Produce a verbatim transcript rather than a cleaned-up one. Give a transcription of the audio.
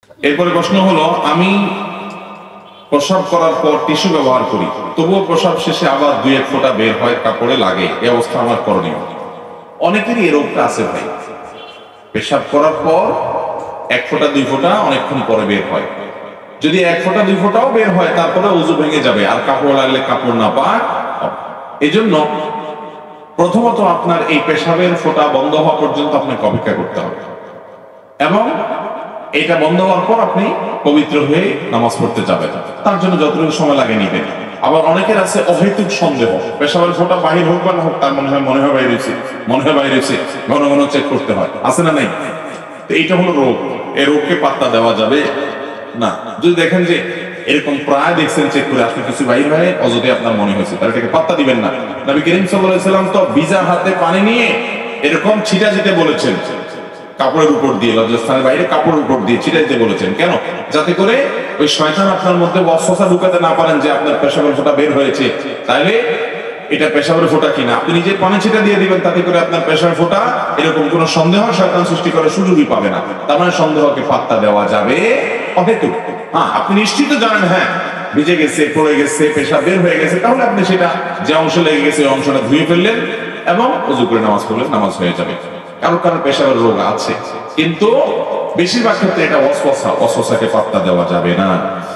এরপরে প্রশ্ন হলো, আমি প্রসাব করার পর টিস্যু ব্যবহার করি, তবুও প্রসাব শেষে আবার দুই এক ফোঁটা বের হয়, কাপড়ে লাগে, এই অবস্থা আমার করণীয়? অনেকেরই এই রোগটা আছে ভাই, পেশাব করার পর এক ফোঁটা দুই ফোঁটা অনেকক্ষণ পরে বের হয়। যদি এক ফোঁটা দুই ফোঁটাও বের হয় তারপরে ওযু ভেঙে যাবে, আর কাপড় লাগলে কাপড় না পাক। এই জন্য প্রথমত আপনার এই পেশাবের ফোঁটা বন্ধ হওয়া পর্যন্ত আপনাকে অপেক্ষা করতে হবে, এবং এটা বন্ধ হওয়ার পর আপনি পবিত্র হয়ে নামাজ পড়তে যাবেন। তার জন্য যতটুকু সময় লাগে নিবেন। আবার অনেকের আছে অহেতুক সন্দেহ, পেশাবের ফোঁটা বাহির হোক বা না হোক, তার মনে হয় মনে হয় বাইরে হয়েছে, মনে হয় বাইরে হয়েছে, ঘন ঘন চেক করতে হয়, আছে না নাই? তো এইটা হলো রোগ। এই রোগকে পাত্তা দেওয়া যাবে না। যদি দেখেন যে এরকম প্রায় দেখছেন চেক করে আসলে কিছু বাইর হয়, অযথা আপনার মনে হয়েছে, তাহলে এটাকে পাত্তা দিবেন না। নবী করিম সাল্লাল্লাহু আলাইহি সাল্লাম তো ভিজা হাতে পানি নিয়ে এরকম ছিটা দিতে বলেছেন, কাপড়ের উপর দিয়ে, লজ্জাস্থানের বাইরে কাপড়ের উপর দিয়ে ছিটা দিতে বলেছেন। কেন? যাতে করে ওই শয়তান আপনার মধ্যে ওয়াসওয়াসা ঢুকাতে না পারেন যে আপনার পেশাবের ফোঁটা বের হয়েছে, তাইলে এটা পেশাবের ফোঁটা কিনা। আপনি নিজে পানি ছিটা দিয়ে দিবেন, তাতে করে আপনার পেশাবের ফোঁটা এরকম কোন সন্দেহ শয়তান সৃষ্টি করার সুযোগই পাবে না। তার মানে সন্দেহকে পাত্তা দেওয়া যাবে অহেতুক। হ্যাঁ, আপনি নিশ্চিত জানেন হ্যাঁ ভিজে গেছে, পড়ে গেছে, পেশাব বের হয়ে গেছে, তাহলে আপনি সেটা যে অংশ লেগে গেছে ওই অংশটা ধুয়ে ফেললেন এবং ওযু করে নামাজ পড়লেন, নামাজ হয়ে যাবে। কারো কারো পেশাবের রোগ আছে, কিন্তু বেশিরভাগ ক্ষেত্রে এটা ওয়াসওয়াসা, ওয়াসওয়াসাকে পাত্তা দেওয়া যাবে না।